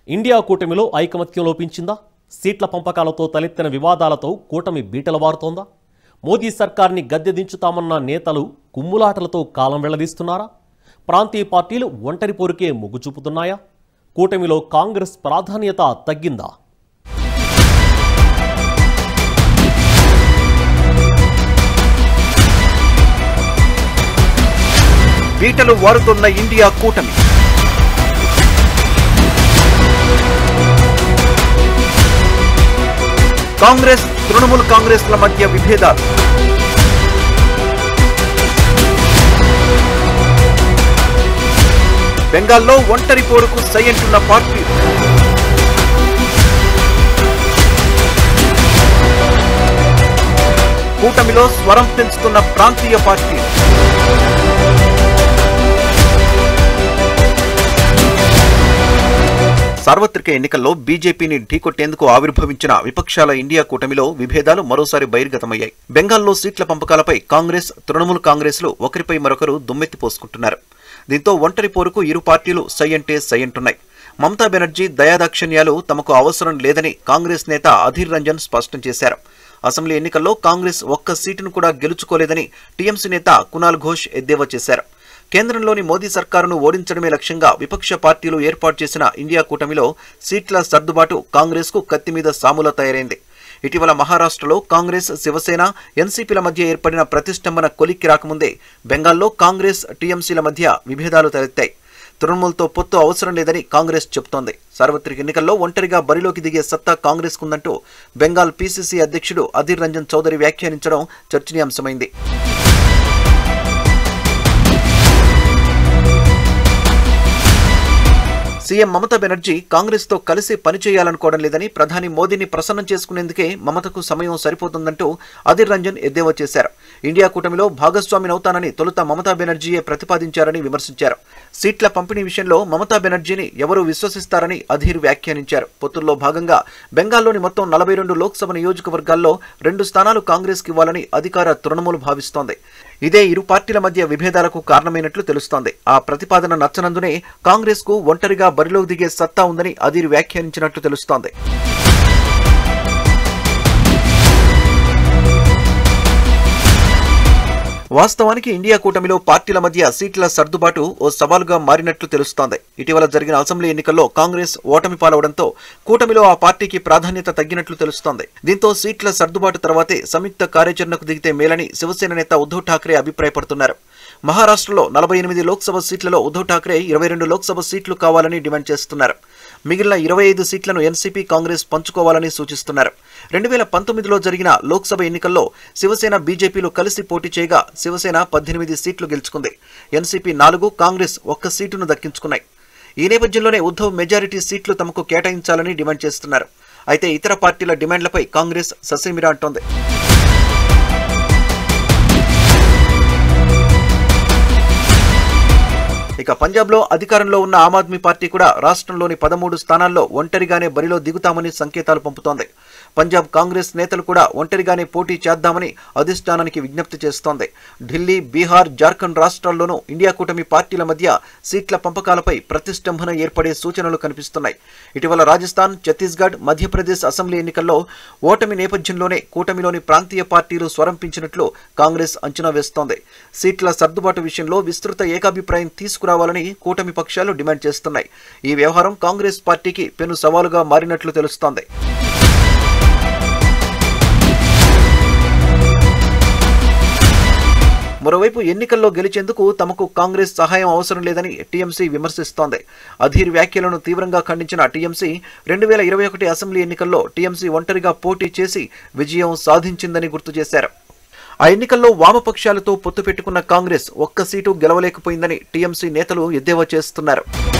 India కూటమిలో ఐకమత్యం లోపించిందా? సీట్ల పంపకాలతో తలెత్తిన వివాదాలతో కూటమి బీటలవారుతోందా? మోదీ సర్కార్ని గద్దెదించుతామన్న నేతలు కుమ్ములాటలతో కాలం వెళ్లదీస్తున్నారా? ప్రాంతీయ పార్టీలు ఒంటరి పోరుకే మొగ్గు చూపుతున్నాయా? కూటమిలో కాంగ్రెస్ ప్రాధాన్యత తగ్గిందా? బీటలు వారుతున్న ఇండియా కూటమి. కాంగ్రెస్ తృణమూల్ కాంగ్రెస్ల మధ్య విభేదాలు. బెంగాల్లో ఒంటరి పోరుకు సై అంటున్న పార్టీలు. కూటమిలో స్వరం పెంచుతున్న ప్రాంతీయ పార్టీలు. సార్వత్రిక ఎన్నికల్లో బీజేపీని ఢీకొట్టేందుకు ఆవిర్భవించిన విపక్షాల ఇండియా కూటమిలో విభేదాలు మరోసారి బహిర్గతమయ్యాయి. బెంగాల్లో సీట్ల పంపకాలపై కాంగ్రెస్, తృణమూల్ కాంగ్రెస్లు ఒకరిపై మరొకరు దుమ్మెత్తిపోసుకుంటున్నారు. దీంతో ఒంటరి పోరుకు ఇరు పార్టీలు సై అంటే సై అంటున్నాయి. మమతా బెనర్జీ దయాదాక్షిణ్యాలు తమకు అవసరం లేదని కాంగ్రెస్ నేత అధీర్ రంజన్ స్పష్టం చేశారు. అసెంబ్లీ ఎన్నికల్లో కాంగ్రెస్ ఒక్క సీటును కూడా గెలుచుకోలేదని టీఎంసీ నేత కునాల్ ఘోష్ ఎద్దేవా చేశారు. కేంద్రంలోని మోదీ సర్కారును ఓడించడమే లక్ష్యంగా విపక్ష పార్టీలు ఏర్పాటు చేసిన ఇండియా కూటమిలో సీట్ల సర్దుబాటు కాంగ్రెస్ కు కత్తి మీద సాములా తయారైంది. ఇటీవల మహారాష్ట్రలో కాంగ్రెస్, శివసేన, ఎన్సీపీల మధ్య ఏర్పడిన ప్రతిష్టంభన కొలిక్కి రాకముందే బెంగాల్లో కాంగ్రెస్, టీఎంసీల మధ్య విభేదాలు తలెత్తాయి. తృణమూల్తో పొత్తు అవసరం లేదని కాంగ్రెస్ చెబుతోంది. సార్వత్రిక ఎన్నికల్లో ఒంటరిగా బరిలోకి దిగే సత్తా కాంగ్రెస్ కుందంటూ బెంగాల్ పీసీసీ అధ్యక్షుడు అధీర్ రంజన్ చౌదరి వ్యాఖ్యానించడం చర్చనీయాంశమైంది. సీఎం మమతా బెనర్జీ కాంగ్రెస్ తో కలిసి పనిచేయాలనుకోవడం లేదని, ప్రధాని మోదీని ప్రసన్నం చేసుకునేందుకే మమతకు సమయం సరిపోతుందంటూ అధీర్ రంజన్ ఎద్దేవా చేశారు. ఇండియా కూటమిలో భాగస్వామినవుతానని తొలుత మమతా బెనర్జీయే ప్రతిపాదించారని విమర్శించారు. సీట్ల పంపిణీ విషయంలో మమతా బెనర్జీని ఎవరూ విశ్వసిస్తారని అధీర్ వ్యాఖ్యానించారు. పొత్తుల్లో భాగంగా బెంగాల్లోని మొత్తం 42 లోక్సభ నియోజకవర్గాల్లో 2 స్థానాలు కాంగ్రెస్కి ఇవ్వాలని అధికార తృణమూల్ భావిస్తోంది. ఇదే ఇరు పార్టీల మధ్య విభేదాలకు కారణమైనట్లు తెలుస్తోంది. ఆ ప్రతిపాదన నచ్చనందునే కాంగ్రెస్ కు ఒంటరిగా బరిలోకి దిగే సత్తా ఉందని అధీర్ వ్యాఖ్యానించినట్లు తెలుస్తోంది. వాస్తవానికి ఇండియా కూటమిలో పార్టీల మధ్య సీట్ల సర్దుబాటు ఓ సవాలుగా మారినట్లు తెలుస్తోంది. ఇటీవల జరిగిన అసెంబ్లీ ఎన్నికల్లో కాంగ్రెస్ ఓటమి పాలవడంతో కూటమిలో ఆ పార్టీకి ప్రాధాన్యత తగ్గినట్లు తెలుస్తోంది. దీంతో సీట్ల సర్దుబాటు తర్వాతే సంయుక్త కార్యాచరణకు దిగితే మేలని శివసేన నేత ఉద్ధవ్ ఠాక్రే అభిప్రాయపడుతున్నారు. మహారాష్ట్రలో 48 లోక్సభ సీట్లలో ఉద్ధవ్ ఠాక్రే 22 లోక్సభ సీట్లు కావాలని డిమాండ్ చేస్తున్నారు. మిగిలిన 25 సీట్లను ఎన్సీపీ, కాంగ్రెస్ పంచుకోవాలని సూచిస్తున్నారు. 2019లో జరిగిన లోక్సభ ఎన్నికల్లో శివసేన, బీజేపీలు కలిసి పోటీ చేయగా శివసేన 18 సీట్లు గెలుచుకుంది. ఎన్సీపీ 4, కాంగ్రెస్ 1 సీటును దక్కించుకున్నాయి. ఈ నేపథ్యంలోనే ఉద్ధవ్ మెజారిటీ సీట్లు తమకు కేటాయించాలని డిమాండ్ చేస్తున్నారు. అయితే ఇతర పార్టీల డిమాండ్లపై కాంగ్రెస్ ససేమిరా అంటోంది. ఇక పంజాబ్లో అధికారంలో ఉన్న ఆమ్ ఆద్మీ పార్టీ కూడా రాష్ట్రంలోని 13 స్థానాల్లో ఒంటరిగానే బరిలో దిగుతామని సంకేతాలు పంపుతోంది. పంజాబ్ కాంగ్రెస్ నేతలు కూడా ఒంటరిగానే పోటీ చేద్దామని అధిష్టానానికి విజ్ఞప్తి చేస్తోంది. ఢిల్లీ, బీహార్, జార్ఖండ్ రాష్ట్రాల్లోనూ ఇండియా కూటమి పార్టీల మధ్య సీట్ల పంపకాలపై ప్రతిష్టంభన ఏర్పడే సూచనలు కనిపిస్తున్నాయి. ఇటీవల రాజస్థాన్, ఛత్తీస్గఢ్, మధ్యప్రదేశ్ అసెంబ్లీ ఎన్నికల్లో ఓటమి నేపథ్యంలోనే కూటమిలోని ప్రాంతీయ పార్టీలు స్వరంపించినట్లు కాంగ్రెస్ అంచనా వేస్తోంది. సీట్ల సర్దుబాటు విషయంలో విస్తృత ఏకాభిప్రాయం తీసుకురావాలని కూటమి పక్షాలు డిమాండ్ చేస్తున్నాయి. ఈ వ్యవహారం కాంగ్రెస్ పార్టీకి పెను సవాలుగా మారినట్లు తెలుస్తోంది. మరోవైపు ఎన్నికల్లో గెలిచేందుకు తమకు కాంగ్రెస్ సహాయం అవసరం లేదని టీఎంసీ విమర్శిస్తోంది. అధీర్ వ్యాఖ్యలను తీవ్రంగా ఖండించిన టీఎంసీ 2021 అసెంబ్లీ ఎన్నికల్లో టీఎంసీ ఒంటరిగా పోటీ చేసి విజయం సాధించిందని గుర్తు చేశారు. ఆ ఎన్నికల్లో వామపక్షాలతో పొత్తు పెట్టుకున్న కాంగ్రెస్ 1 సీటు గెలవలేకపోయిందని టీఎంసీ నేతలు ఎద్దేవా చేస్తున్నారు.